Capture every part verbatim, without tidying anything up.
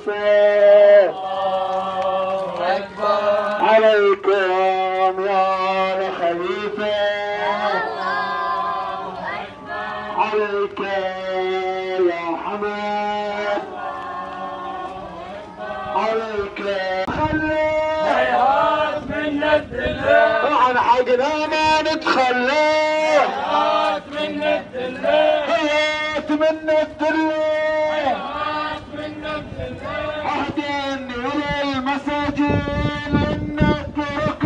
خليفة عليكم يا خليفة عليك يا حمد عليك خلي هيهات من الدلال عن حقنا ما نتخلى هيهات من الدلال هيات من الدلال هيهات من الدلال عهدين إلى المساجين لنترك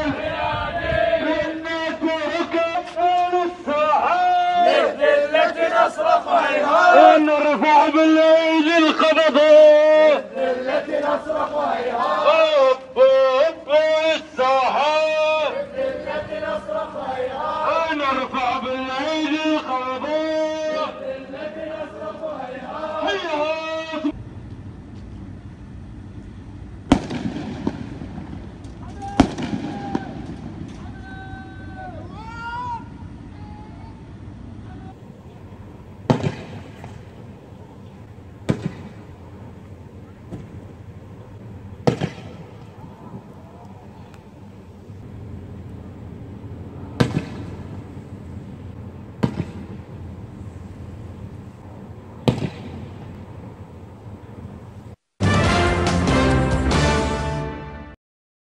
لنترك الساحات للذلة نصرخ هيهات ونرفع بالايدي القبضة للذلة نصرخ هيهات أب أب الساحات للذلة نصرخ هيهات ونرفع بالايدي القبضة